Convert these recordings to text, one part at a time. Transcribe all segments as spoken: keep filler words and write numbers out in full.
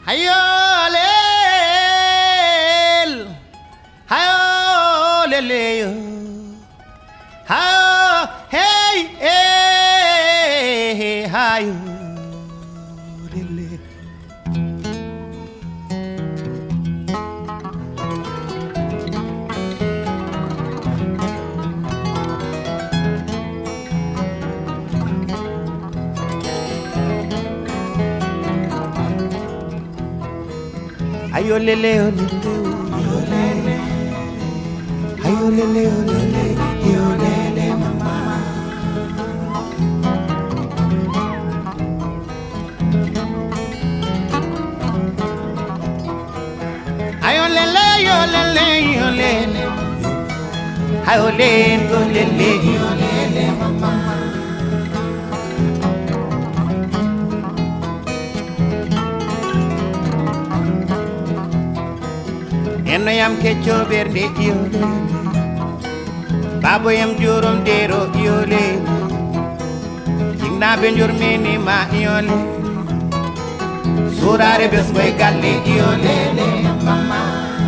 hayolel hayoleleyo hayo hey hey hayo lele ayo lele yo lele ayo lele yo lele yo lele mama ayo lele yo lele yo lele ayo lele yo lele yo lele mama eno yam kecco bernde yole babo yam jurum dero yole jingna be njurmini ma yole surare bes koy galle yole mama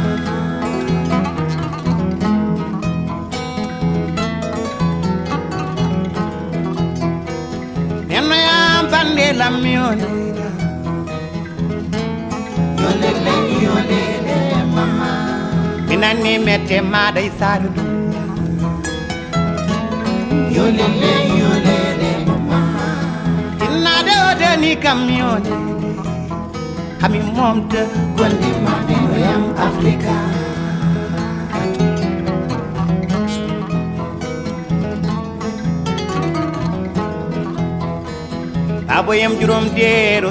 eno yam bande lam yole yole yole mama minani mette ma day saru yolele yolele mama inna de odani camion hami momte gondi mame yam africa abo yam jurom dero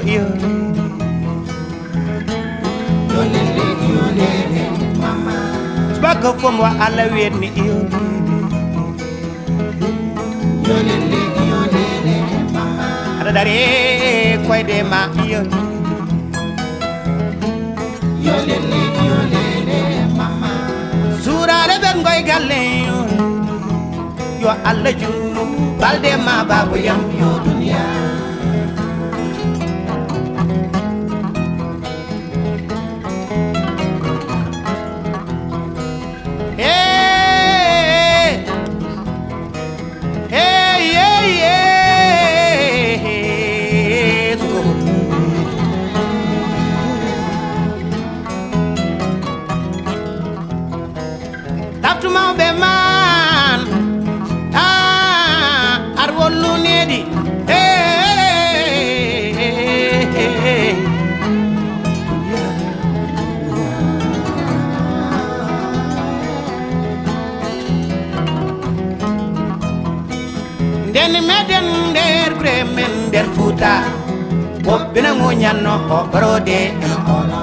yolele yolele mama baka fomwa ala wedni yolele yolele yolele mama ada dari koyde ma yolele yolele yolele mama surare ben goy galle yo alla ju balde ma babu yam yo dunya be man ah arwolu nedi hey den meden der gremen der futa bobina ngo nyanno o brode en ola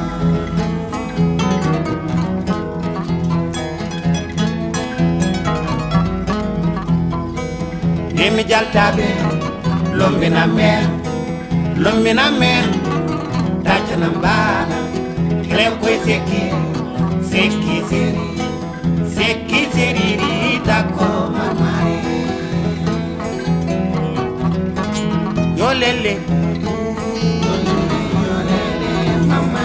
emi jaltabe lombina men lombina men tachana mbala klem koy seki seki seri seki seri tako mamare yolele yolele mama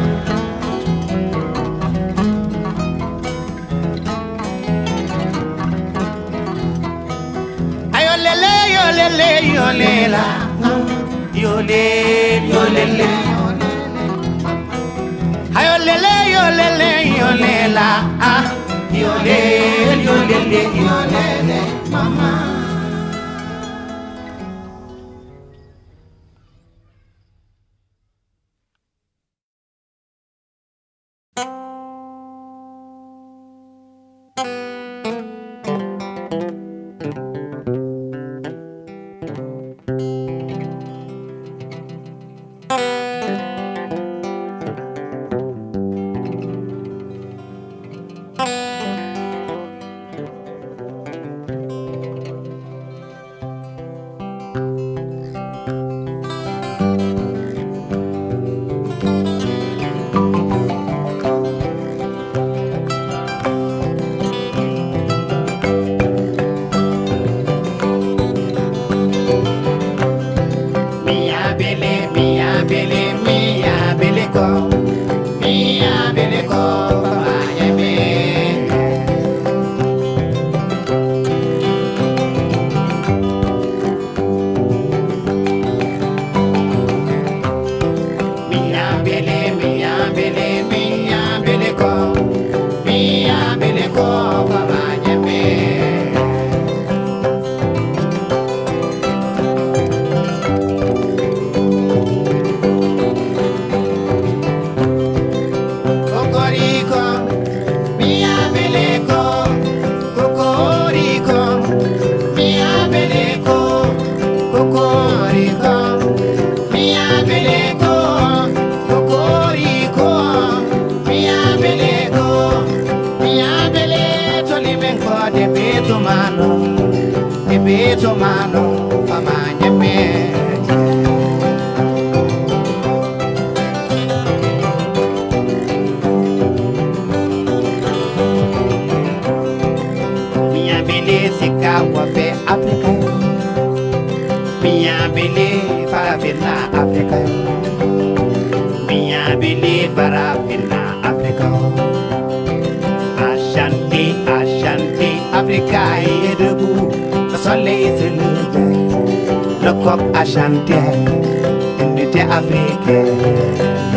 yolele yolele yolela yole yolele ayolele yolele yolela ah yole yolele yolele mama bele, mia bele, mia bele. Minha bele para vila Africa. Minha bele para vila Africa. Ashanti, Ashanti, Africa est debout. Le soleil se lève. Le coq a chanté. Unité africaine.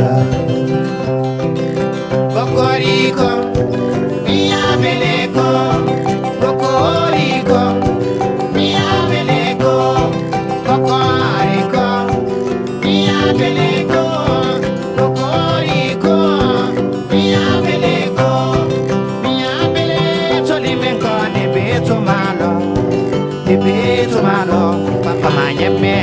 Cocorico, mia beleco. Cocorico, mia beleco. Cocorico, mia beleco. Cocorico, mia beleco. Mia bele, solimenco, ne beto malo. Ne beto malo, papa manyeme.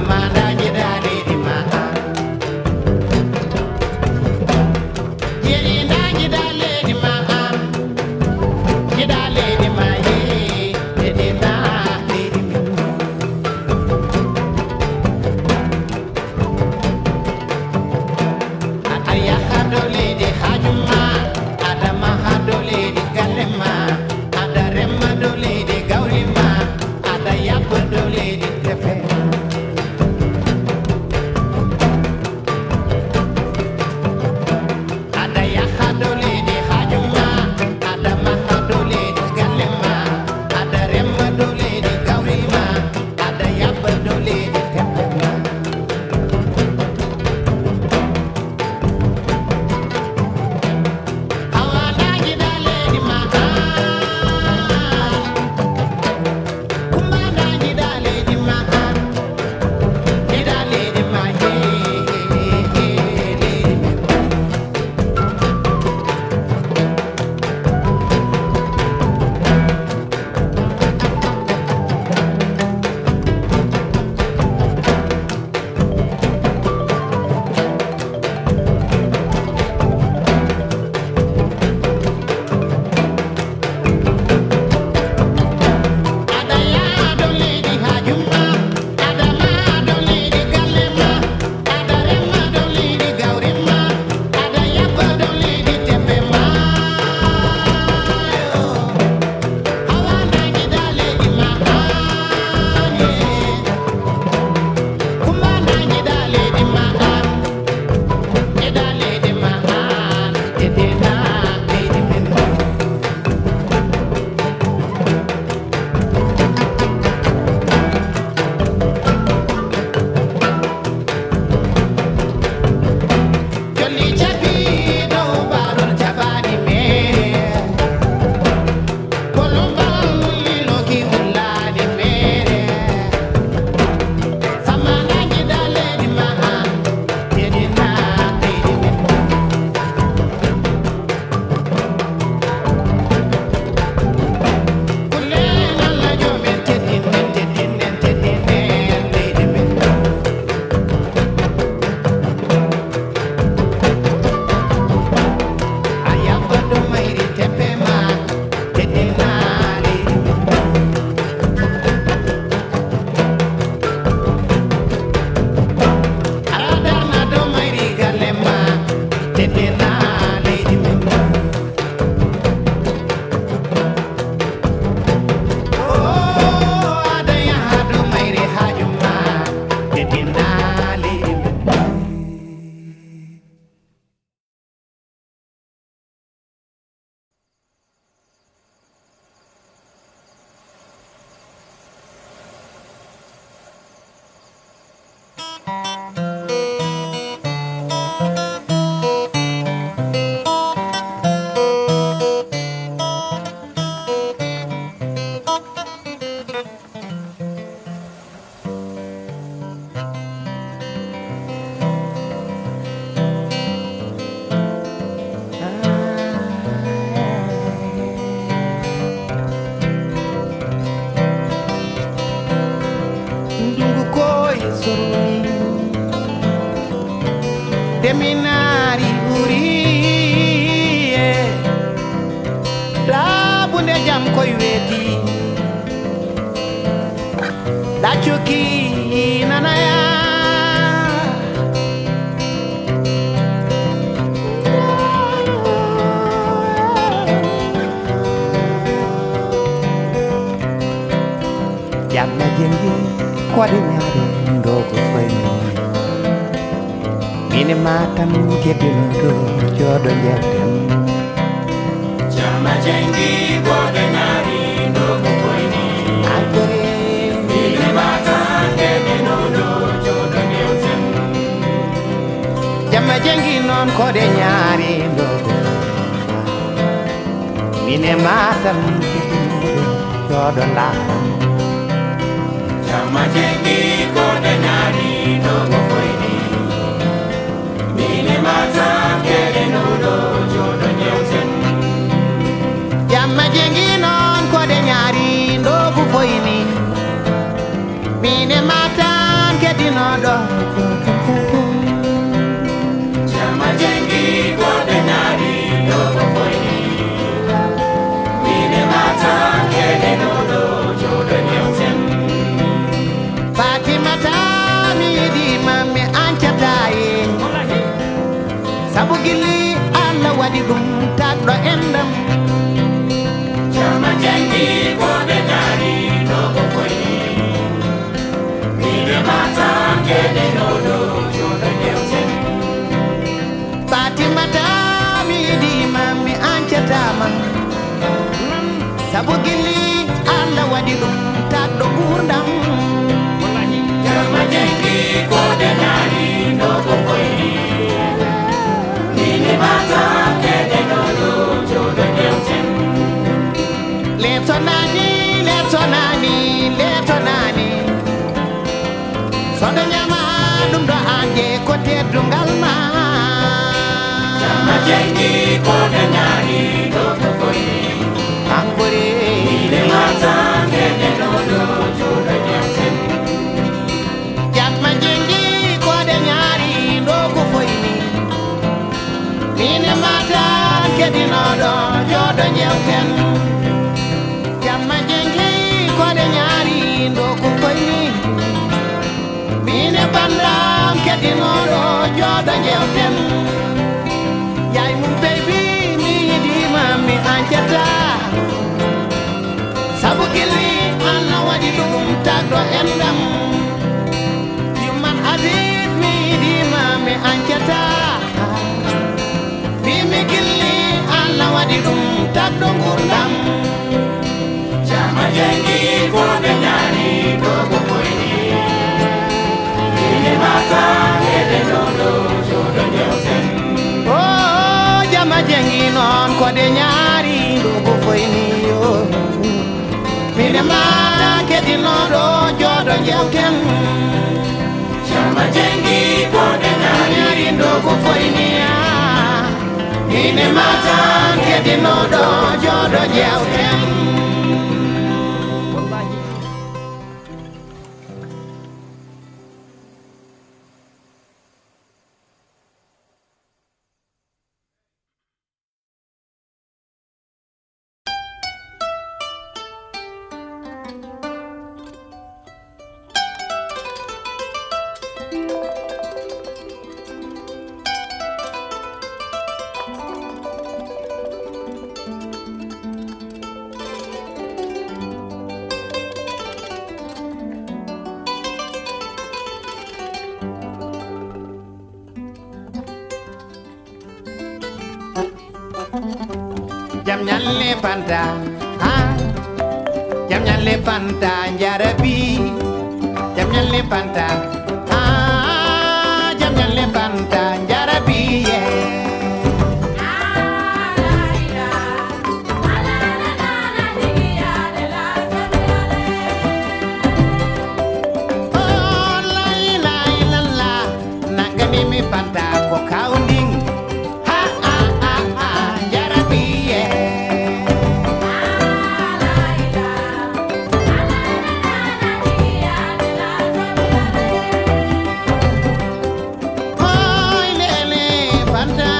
mama daji dali di mata yeri daji dali di mata ji dali di maye di na di ayah hadoli di hajuma ada mahadoli di galema ada remadoli di gaurima ada yapodoli di tepe ada yahadoli di hajuma ada mahadoli di galema ada remadoli di gaurima ada yapodoli di tepe Deminari uri da bunde jam koy weti da chuki nanaya jam na jengi kwade nyari ndogo fayno mine matan kedino jodo yetem Jama jengi kwade nyari ndogo fayno agore mine matan kedino jodo yetem Jama jengi non kode nyari ndogo mine matan kedino jodo la Jama jengi kwade nyari ndogo fayno mine matan kedino jodo yetem Jama jengi non kode nyari ndogo fayni mine matan kedino mata mi di mami ancataye sabu gilli Allah wadi dum tagdo endam Chama jengi ko de nyari no go foi mi de mata ke de no do jodo nyelten Bati mata mi di mami ancatama sabu gilli Allah wadi dum tagdo gurdam Chama jengi ko de nyari no go foi mi de mata ke de no do jodo nyelten Leto nani, leto nani, leto nani Sodo nyama dum do anje ko tedungal ma Chama jengi ko de nyari no go foi Angure mi de mata ke de no do jodo nyelten Jatma jengi ko de nyari ndo ko foyni Mine mata kedi no do jodo nyelten Jatma jengi ko de nyari ndo ko foyni Mine bandam kedi no do jodo nyelten Yai mum baby mi di mami anjata Sabu gilli Allah wadi dum tagdo endam Yuman aziz mi di mami anjata Bimi gilli Allah wadi dum tagdo gurdam Chama jengi ko de nyari no go foi mi mata ke de no do jodo nyelten Oh jama jengi non ko de nyari ndo ko foyni yo Mine mata kedi no do jodo jewten Chama jengi ko de nyari Nyari ndo ko foyni ya Mine mata kedi no do jodo jewten Jam nyalle panta ha Jam nyalle panta jarabi Jam nyalle panta ha Jam nyalle panta jarabi yeah Oh la la la la Nangani mi panta ko kaunding Ha ha ha ha jarabi yeah Hoy lele panta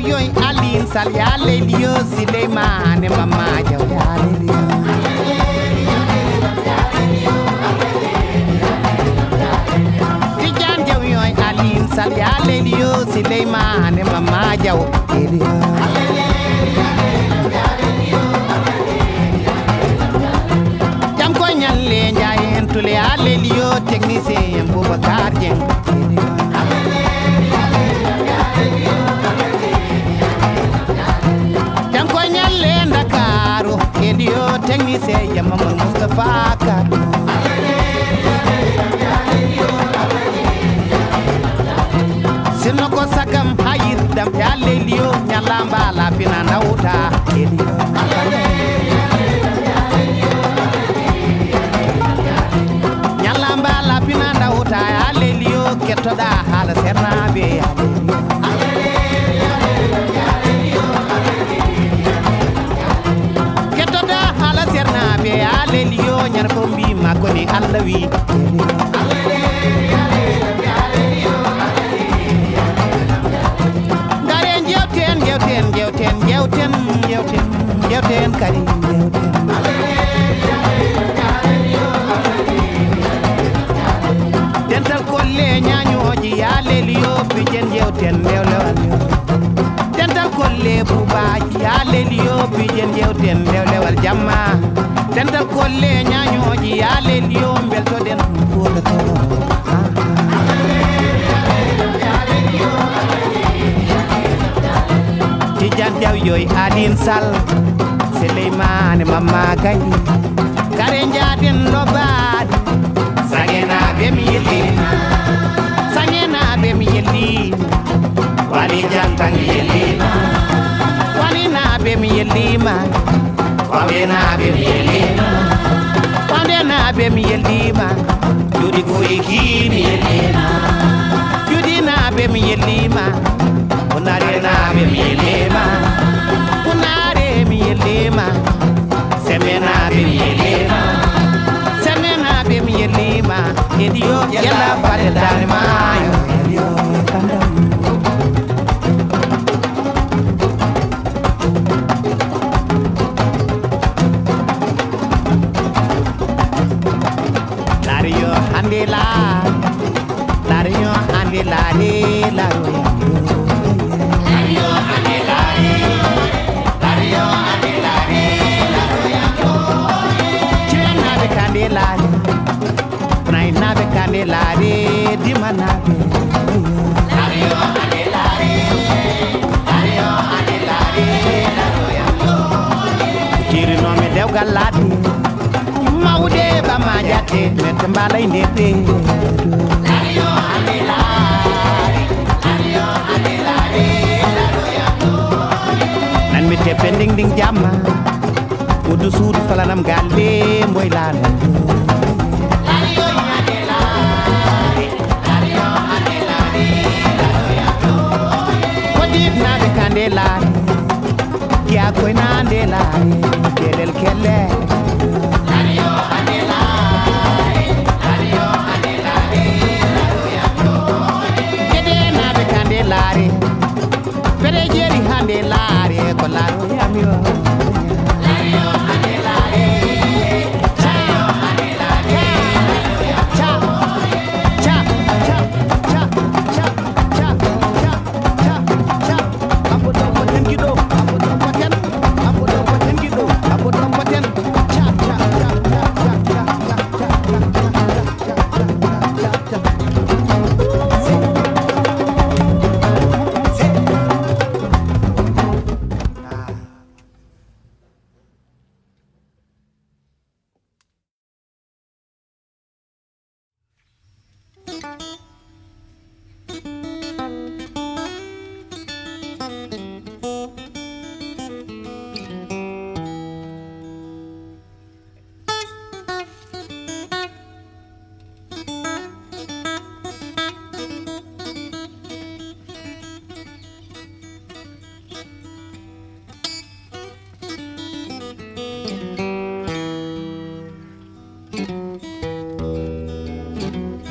yoy Alin Sall ya lelio Sileymane Mama Jaw ya lelio Tijan Jaw yoy Alin Sall ya lelio Sileymane Mama Jaw lelio Jam ko nyalle njayen tule ya lelio technicien Boubacar Dieng Edio technicien ya Mamadou Moustapha Ka Sino ko sakam hayir dam ya lelio nyalamba la pina nauta edio nyalamba la pina nauta ya lelio ketoda hala sernabe ya be alelio nyar ko mbi makoni Allah wi ngare jewten jewten jewten jewten jewten jewten kadi dental kolle nyanyoji alelio pijen jewten lewlewal dental kolle bubaji alelio pijen jewten lewlewal jamma dental kolle nyanyoji ya lelio belto den foto to Tijan Jaw yoy Alin Sall Sileymane Mama Gay kare njaden lobad sagena be mi yeli sagena be mi yeli wali jantan yeli wali na be mi yeli ma Wamde na be mi yelima Wamde na be mi yelima Judi goyi ki mi yelima Judi na be mi yelima Unare na be mi yelima Unare mi yelima Seme na be mi yelima Seme na be mi yelima Edio yala pade dani mayo Edio kandam la Lario ande la de la Lario ande la de Lario ande la de la Chena be candela Prai na be candela de dimana Lario ande la de Lario ande la de la Kiri no me dew galati Maude ba majate metambala indete Lario andelari Lario andelari Nan mi te pending ding jamma Udu sudu falanam galle moy lana Lario andelari Lario andelari Kodit na be kandelari Kia koy na andelari Kelel kelle Lario andelari Lario andelari Kede na be kandelari Pere jeri handelari Ko laro yamio Lario andelari Lario andelari Cha Cha Cha Cha Cha Cha Cha Cha Cha Ambo do poten gido Ambo do poten Ambo do poten gido Ambo do poten Cha Cha Cha Cha Cha Cha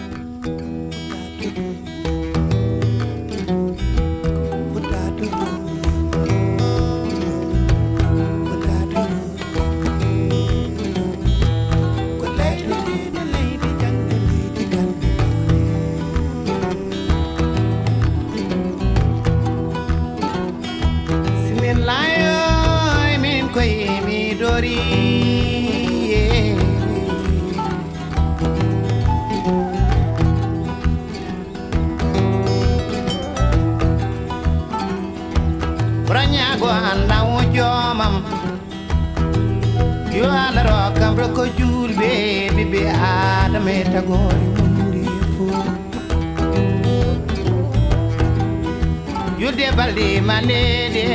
Put that tagore wonde fu yulde balde manede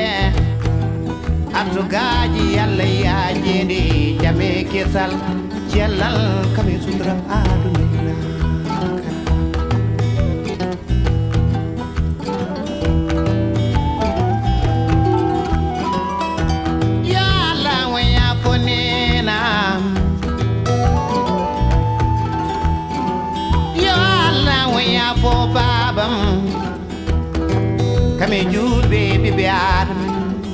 abdugaji yalla yaajede jame kesal cellal kame sutra aduna for babam kame jude baby be adam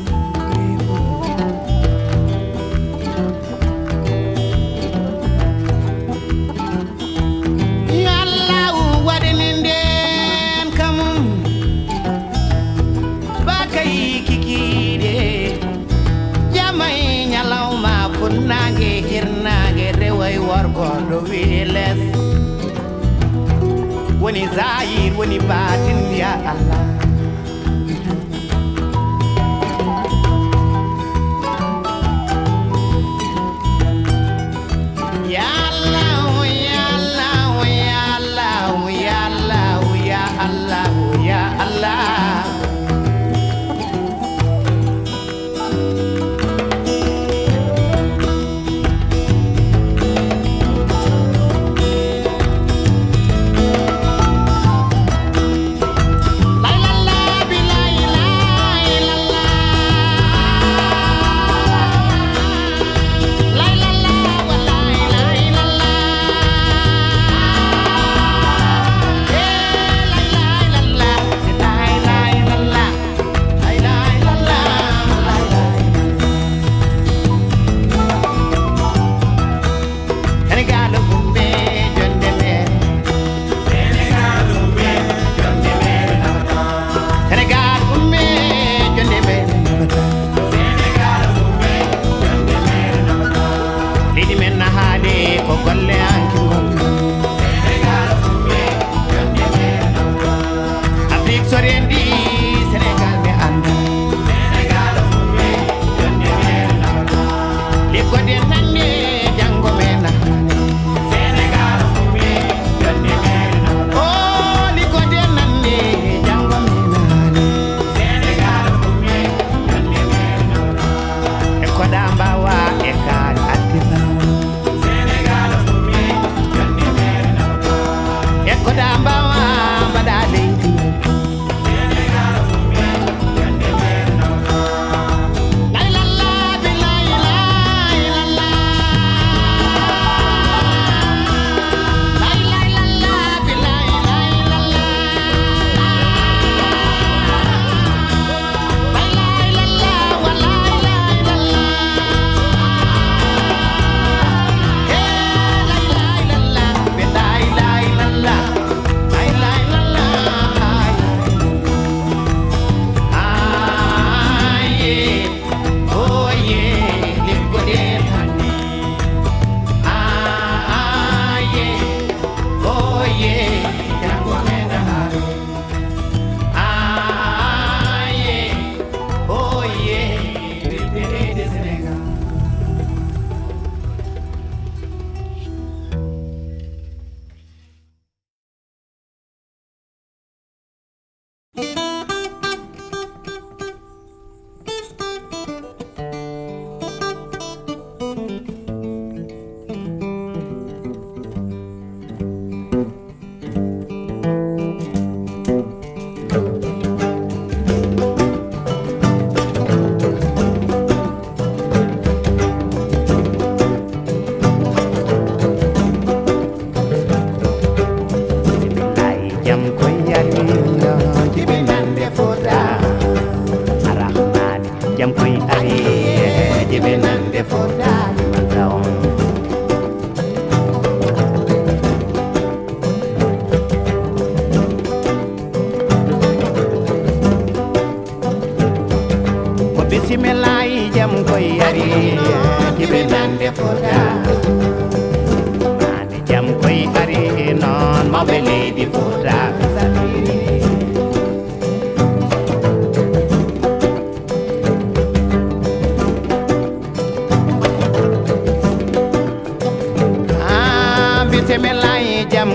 yalla wadininden kam bakay kikide jamay nyalaw ma funage hirnage reway wargo do wiles woni zahir woni batin ya Allah ya Allah ya Allah ya Allah ya Allah ya Allah ya Allah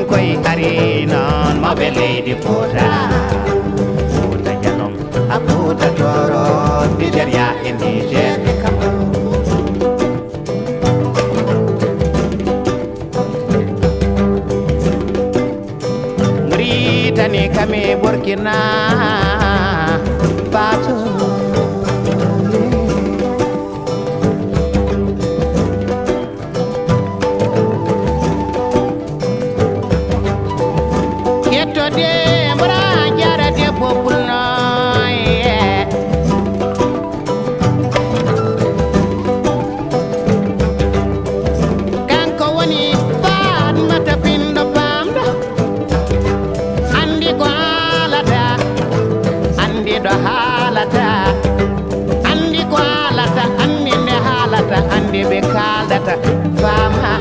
koy ari non ma be leydi Fouta Fouta Jalon a Fouta Doro Nigeria e Niger e Cameroon Mauritanie kame Burkina Faso andi be kaldata fama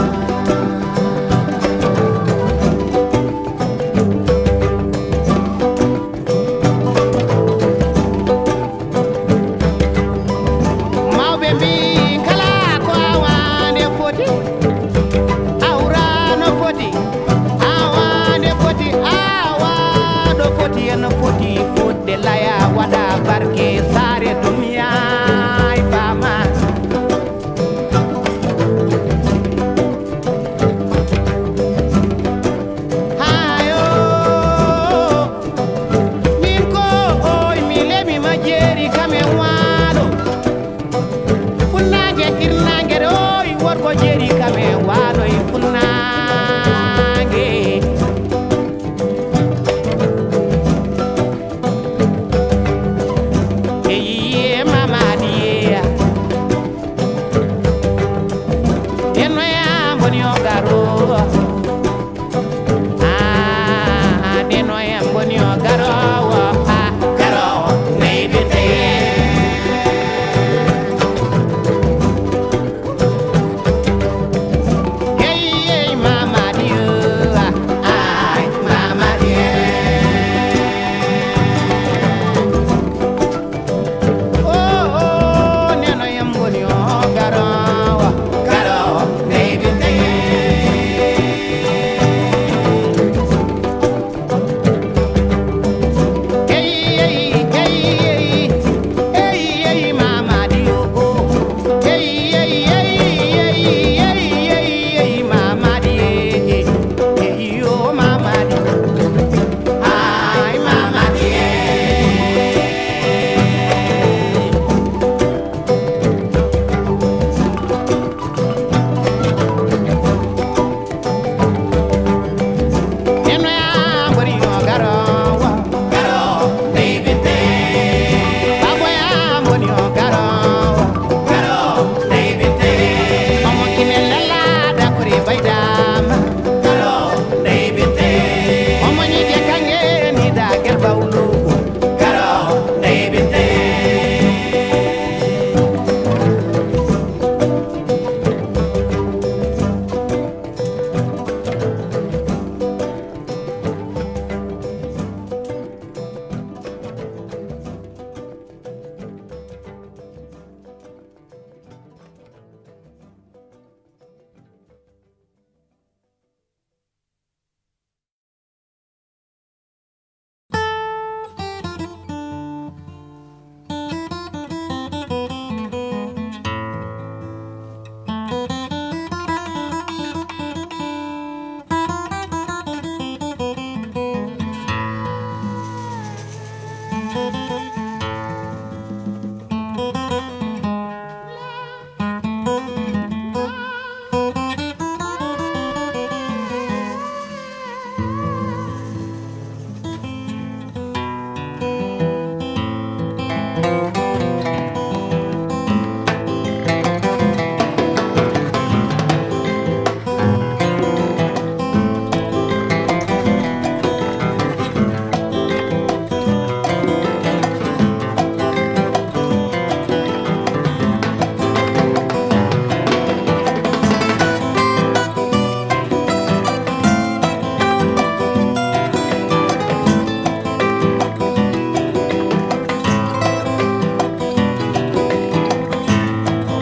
mawbe bi kala ko awande foti awra no foti awande foti awa do foti en foti fudde laya wada barke sare dunya fama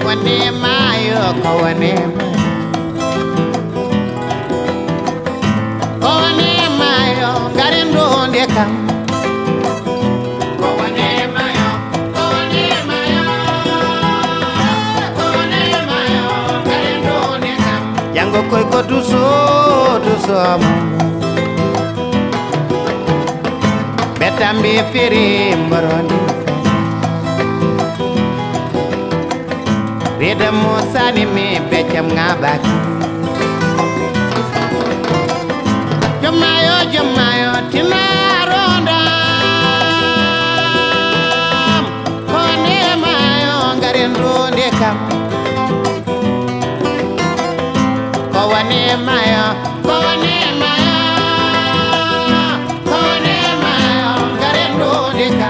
kawanema kam jango koy ko duso duso betambi firi mborondi reda musani mi becam ngabak jamayo jamayo tinarondam kone mayo ngarendo ndekam Kowane mayo, kowane mayo, kowane mayo, garendo deka.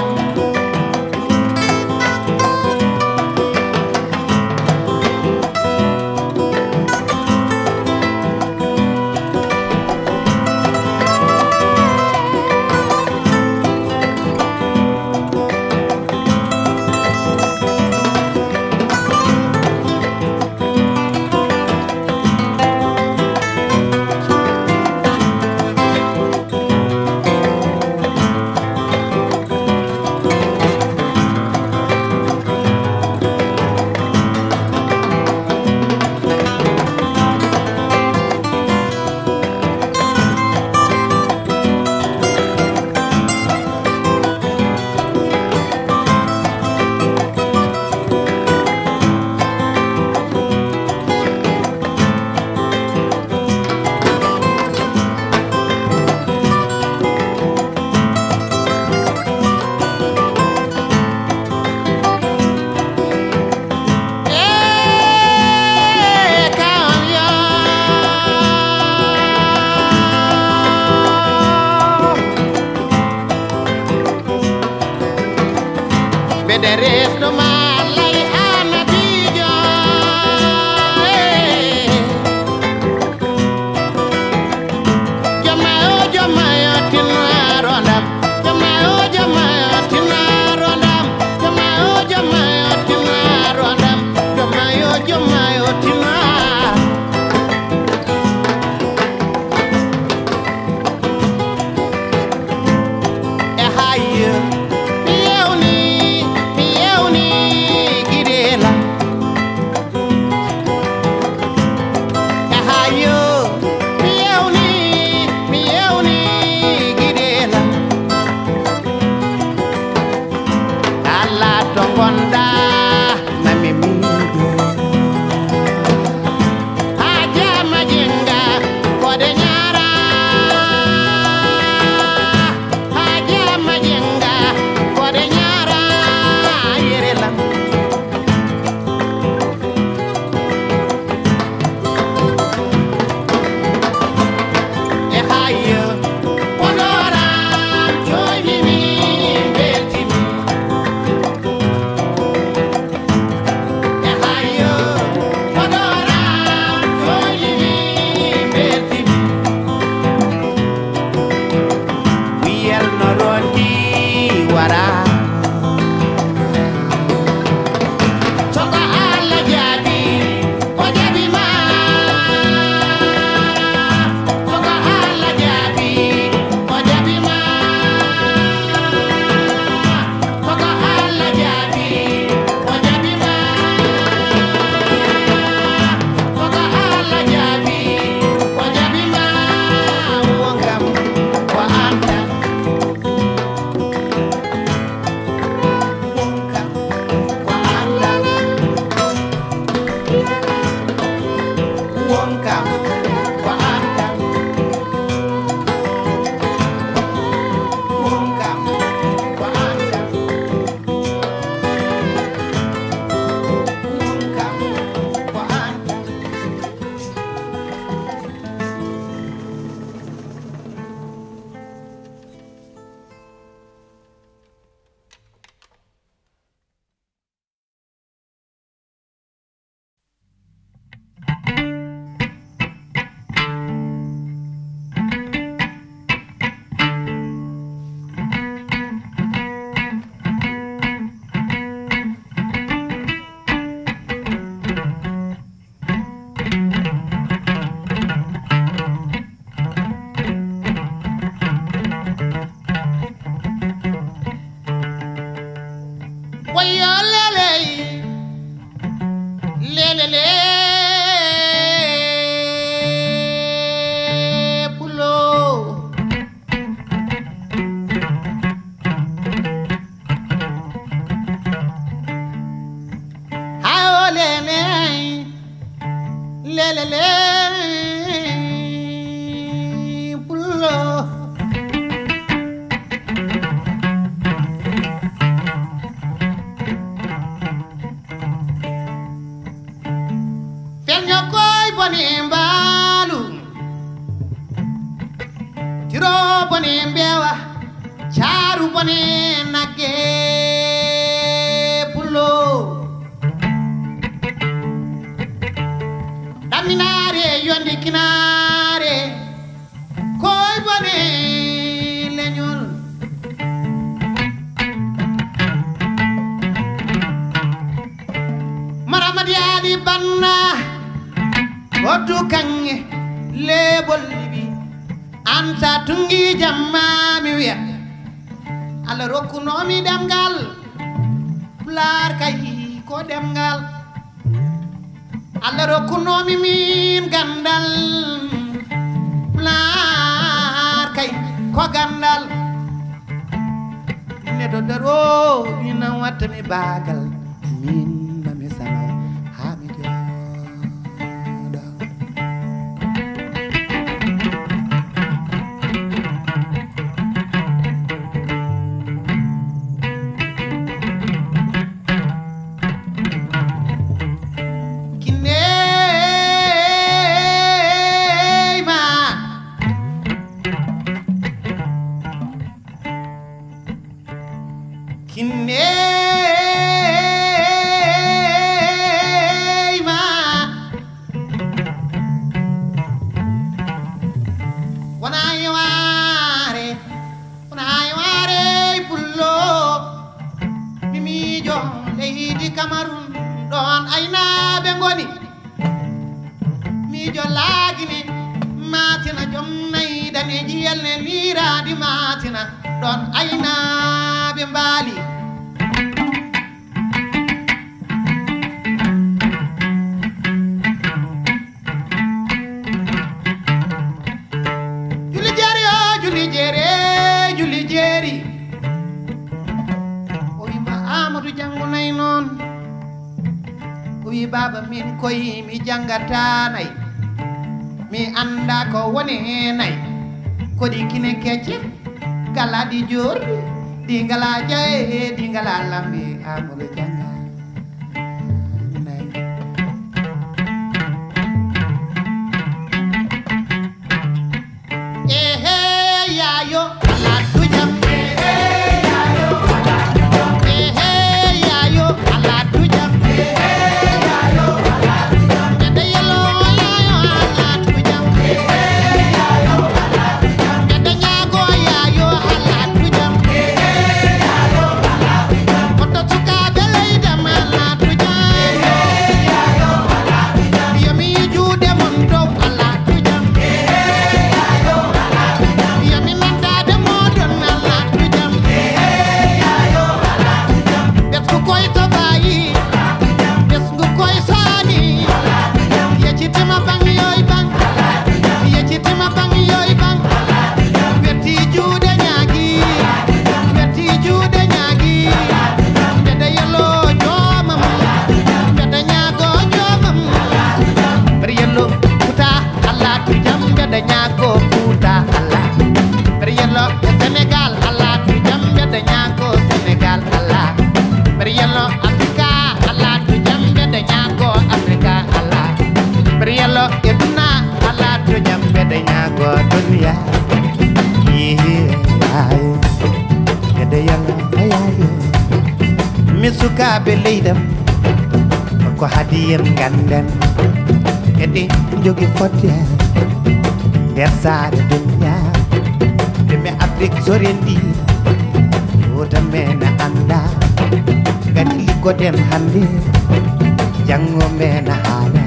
Bederes no malay anabijo Jamayo jamayo tinarondam Jamayo jamayo tinarondam Jamayo jamayo tinarondam Jamayo jamayo tinar Eh hayo Yewni tiro bone mbewa charu bone nagge pullo daminare yonde kinare koy bone leñol maramadi ali banna oddu kange lebol libi anta tungi jamma mi wiya ala rokkunomi demgal pular kay ko demgal ala rokkunomi min gandal pular kay ko gandal neɗɗo daro ina wattami bagal min mami sano ha mi jooɗo Kineyma wona yeware wona yeware pullo mimijo leydi Cameroun ɗon aynaɓe goni mijo laagini matina joom nayi daneji yelne liradi matina ɗon aynaɓe mbaali juli jeeri o juli jeere juli jeeri o wima Amadou Jango nayi noon o wi baba min koyi mi jangata nayi mi anda ko woni nayi koɗi kine kecce gala ɗi jorɗi ɗi ngala jaye ɗi ngala lambi Amadou Janga nayi ehe yayo ala dujam ehe yayo ala dujam ehe yayo ala dujam ehe yayo ala dujam ede yelo yayo ala dujam ehe yayo ala dujam ede nyago yayo ala dujam ehe yayo ala dujam koto suka belay dem ala dujam ehe yayo ala dujam yami juude mon dow ala dujam ehe yayo ala dujam yami nandade modon ala dujam ehe yayo ala dujam bes ko koy to bayi bes ko koy sani yecitima bang yoy bang yecitima bang yoy bang wetti juude ñaagi wetti juude ñaagi mbede yelo joomam mbede ñaago joomam ber yelo futa Allah dujam mbede ñaago futa Allah ber yelo Sénégal Allah dujam mbede ñaago Sénégal Allah ber yelo Afrika Allah dujam mbede ñaago Afrika Allah ber yelo eduna Allah dujam mbede ñaago dunya yeeyayo mbede yelo ayayo mi sukaɓe leydam ko hadiyen ganden edi jogi fotte nder saare dunya ɓe Afrique sorendi wota mena anda gadi liggoɗen hande jango mena haala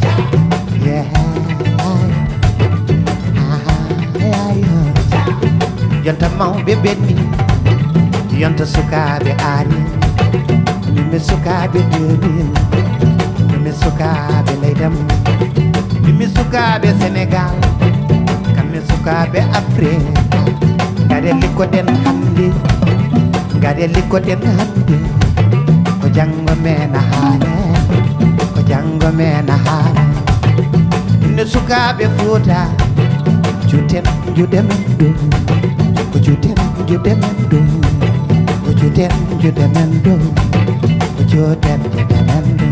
yeeyayo yonta mawɓe ɓenni yonta sukaɓe aari mimi sukaɓe deux mille mimi sukaɓe leydam mimi sukaɓe Sénégal kamɓe sukaɓe Afrique gade likkoɗen hande gade likkoɗen hande ko jango mena haala ko jango mena haala inde sukaɓe Fouta juten juɗe men dow ko juten juɗe men dow ko juten juɗe men dow ko juten juɗe men dow